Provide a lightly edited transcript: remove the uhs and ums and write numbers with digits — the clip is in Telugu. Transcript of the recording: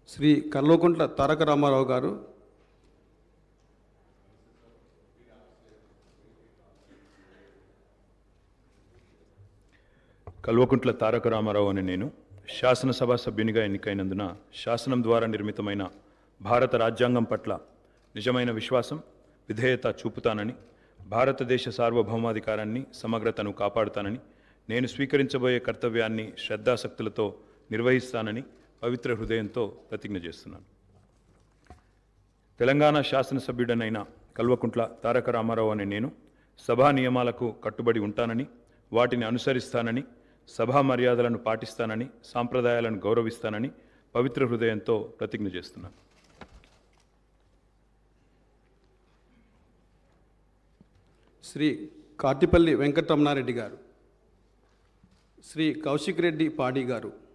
శ్రీ కల్వకుంట్ల తారక రామారావు గారు, కల్వకుంట్ల తారక రామారావు అనే నేను శాసనసభ సభ్యునిగా ఎన్నికైనందున శాసనం ద్వారా నిర్మితమైన భారత రాజ్యాంగం పట్ల నిజమైన విశ్వాసం, విధేయత చూపుతానని, భారతదేశ సార్వభౌమాధికారాన్ని, సమగ్రతను కాపాడుతానని, నేను స్వీకరించబోయే కర్తవ్యాన్ని శ్రద్ధాశక్తులతో నిర్వహిస్తానని పవిత్ర హృదయంతో ప్రతిజ్ఞ చేస్తున్నాను. తెలంగాణ శాసనసభ్యుడనైన కల్వకుంట్ల తారక రామారావు అనే నేను సభా నియమాలకు కట్టుబడి ఉంటానని, వాటిని అనుసరిస్తానని, సభా మర్యాదలను పాటిస్తానని, సాంప్రదాయాలను గౌరవిస్తానని పవిత్ర హృదయంతో ప్రతిజ్ఞ చేస్తున్నాను. శ్రీ కాటిపల్లి వెంకటరమణారెడ్డి గారు, శ్రీ కౌశిక్ రెడ్డి పాడి గారు,